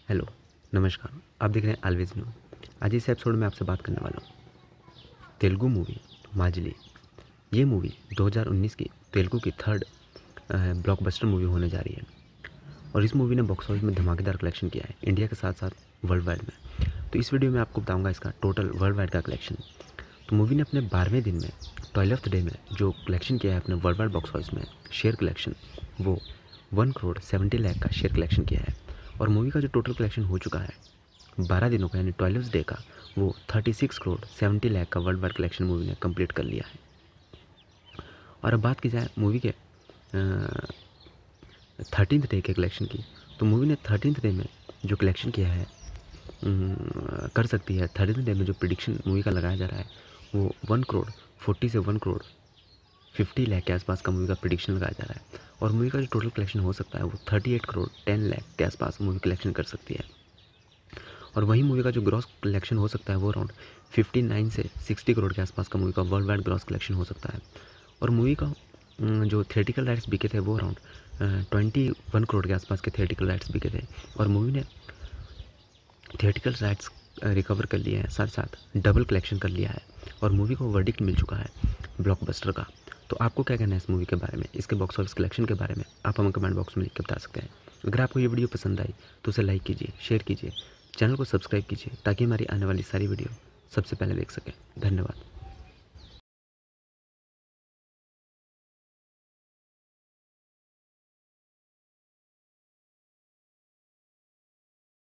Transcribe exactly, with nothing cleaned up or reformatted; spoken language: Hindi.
हेलो, नमस्कार। आप देख रहे हैं ऑलवेज न्यू। आज इस एपिसोड में आपसे बात करने वाला हूँ तेलुगु मूवी माजली। ये मूवी दो हज़ार उन्नीस की तेलुगु की थर्ड ब्लॉकबस्टर मूवी होने जा रही है और इस मूवी ने बॉक्स ऑफिस में धमाकेदार कलेक्शन किया है इंडिया के साथ साथ वर्ल्ड वाइड में। तो इस वीडियो में आपको बताऊंगा इसका टोटल वर्ल्ड वाइड का कलेक्शन। तो मूवी ने अपने बारहवें दिन में ट्वेल्थ डे में जो कलेक्शन किया है अपने वर्ल्ड वाइड बॉक्स ऑफिस में शेयर कलेक्शन, वो वन करोड़ सेवेंटी लाख का शेयर कलेक्शन किया है। और मूवी का जो टोटल कलेक्शन हो चुका है बारह दिनों का यानी ट्वेल्थ डे का, वो छत्तीस करोड़ सत्तर लाख का वर्ल्ड वाइड कलेक्शन मूवी ने कंप्लीट कर लिया है। और अब बात की जाए मूवी के थर्टीनथ डे के कलेक्शन की, तो मूवी ने थर्टीनथ डे में जो कलेक्शन किया है कर सकती है। थर्टीनथ डे में जो प्रिडिक्शन मूवी का लगाया जा रहा है वो वन करोड़ फोर्टी से वन करोड़ फिफ्टी लाख के आसपास का मूवी का प्रिडिक्शन लगाया जा रहा है। और मूवी का जो टोटल कलेक्शन हो सकता है वो thirty eight crore ten lakh के आसपास मूवी कलेक्शन कर सकती है। और वहीं मूवी का जो ग्रॉस कलेक्शन हो सकता है वो अराउंड फिफ्टी नाइन से सिक्सटी करोड़ के आसपास का मूवी का वर्ल्ड वाइड ग्रॉस कलेक्शन हो सकता है। और मूवी का जो थिएटिकल राइट्स बिके थे वो अराउंड ट्वेंटी वन करोड़ के आसपास के थिएटिकल राइट्स बिके थे। और मूवी ने थिएटिकल राइट्स रिकवर कर लिए हैं, साथ साथ डबल कलेक्शन कर लिया है और मूवी को वर्डिक्ट मिल चुका है ब्लॉकबस्टर का। तो आपको क्या कहना है इस मूवी के बारे में, इसके बॉक्स ऑफिस कलेक्शन के बारे में आप हमें कमेंट बॉक्स में लिख के बता सकते हैं। अगर आपको ये वीडियो पसंद आई तो उसे लाइक कीजिए, शेयर कीजिए, चैनल को सब्सक्राइब कीजिए ताकि हमारी आने वाली सारी वीडियो सबसे पहले देख सकें। धन्यवाद।